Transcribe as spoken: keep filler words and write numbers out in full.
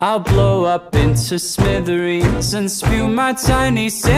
I'll blow up into smithereens and spew my tiny